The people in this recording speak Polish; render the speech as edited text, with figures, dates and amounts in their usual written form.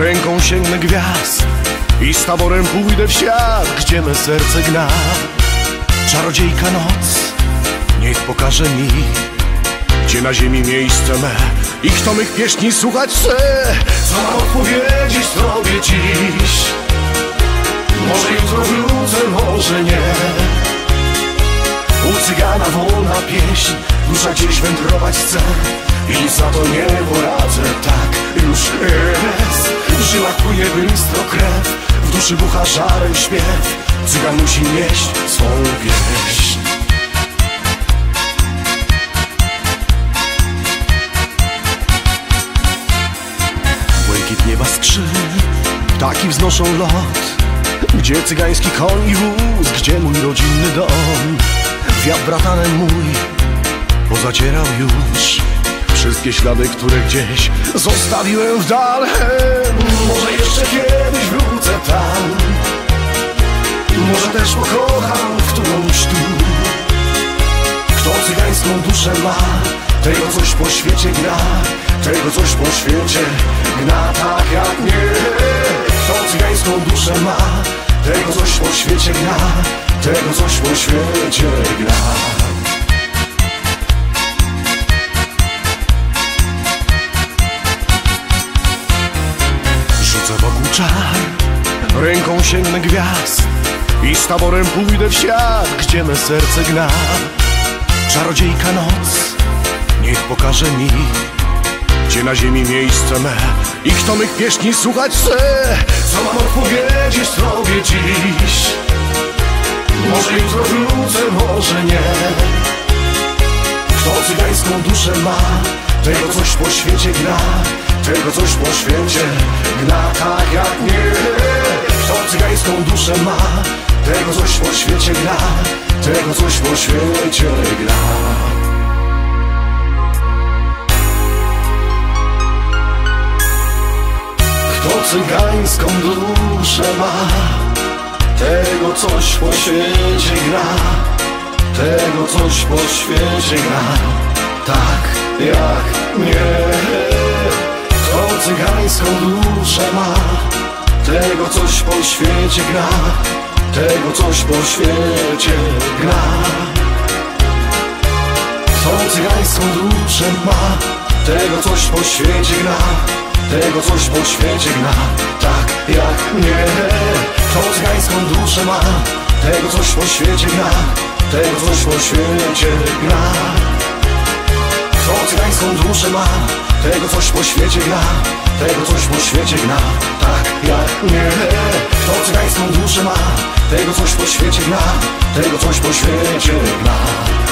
Ręką sięgnę gwiazd i z taborem pójdę w świat, gdzie me serce gna. Czarodziejka noc, niech pokaże mi, gdzie na ziemi miejsce me i kto mych pieśni słuchać chce. Co mam odpowiedzieć tobie dziś? Może jutro wrócę, może nie. U cygana wolna pieśń, dusza gdzieś wędrować chce i za to nie poradzę, tak już jest. W żyłach płynie bystro krew, w duszy bucha żarem śpiew. Cygan musi nieść swą pieśń. Błękit nieba skrzy, ptaki wznoszą lot. Gdzie cygański koń i wóz, gdzie mój rodzinny dom? Wiatr bratanem mój pozacierał już wszystkie ślady, które gdzieś zostawiłem w dal. Może jeszcze kiedyś wrócę tam, może też pokocham którąś tu. Kto cygańską duszę ma, tego coś po świecie gra, tego coś po świecie gna, tak jak mnie. Kto cygańską duszę ma, tego coś po świecie gra, tego coś po świecie gra. Rzucę wokół czar, ręką sięgnę gwiazd i z taborem pójdę w świat, gdzie me serce gna. Czarodziejka noc, niech pokaże mi, gdzie na ziemi miejsce me i kto mych pieśni słuchać chce. Co mam odpowiedzieć tobie dziś? Może jutro wrócę, może nie. Kto cygańską duszę ma, tego coś po świecie gra, tego coś po świecie gna, tak jak mnie. Kto cygańską duszę ma, tego coś po świecie gra, tego coś po świecie gra. Kto cygańską duszę ma, tego coś po świecie gra, tego coś po świecie gra, tak jak mnie. Kto cygańską duszę ma, tego coś po świecie gra, tego coś po świecie gra. Kto cygańską duszę ma, tego coś po świecie gra, tego coś po świecie gna, tak jak mnie. Kto cygańską duszę ma, tego coś po świecie gra, tego coś po świecie gra. Kto cygańską duszę ma, tego coś po świecie gra, tego coś po świecie gna, tak jak mnie. Kto cygańską duszę ma, tego coś po świecie gra, tego coś po świecie gra.